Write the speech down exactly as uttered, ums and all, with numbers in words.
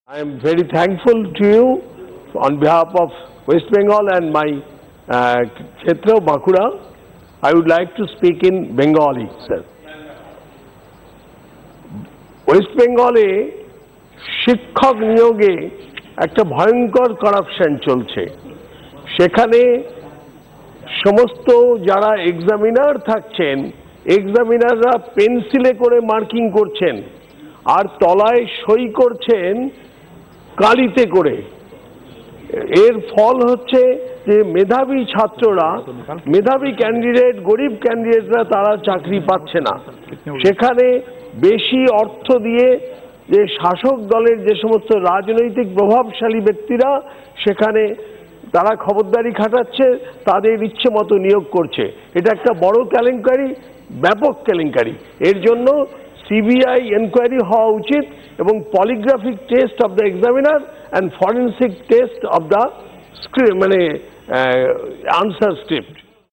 I am very thankful to you on behalf of West Bengal and my uh, Kshetra, Bankura. I would like to speak in Bengali, sir. West Bengal e শিক্ষক নিয়োগে একটা ভয়ঙ্কর corruption চলছে। সেখানে সমস্ত যারা examiner থাকছেন, এক্সামিনাররা পেন্সিলে করে মার্কিং করছেন আর তলায় সই করছেন কালিতে করে। এর ফল হচ্ছে যে মেধাবী ছাত্ররা, মেধাবী ক্যান্ডিডেট, গরিব ক্যান্ডিডেটরা তারা চাকরি পাচ্ছে না। সেখানে বেশি অর্থ দিয়ে যে শাসক দলের যে সমস্ত রাজনৈতিক প্রভাবশালী ব্যক্তিরা সেখানে তারা খবরদারি খাটাচ্ছে, তাদের ইচ্ছে মতো নিয়োগ করছে। এটা একটা বড় কেলেঙ্কারি, ব্যাপক কেলেঙ্কারি। এর জন্য সিবিআই এনকোয়ারি হওয়া উচিত এবং polygraphic test of the examiner and forensic test of the মানে আনসার স্ক্রিপ্ট।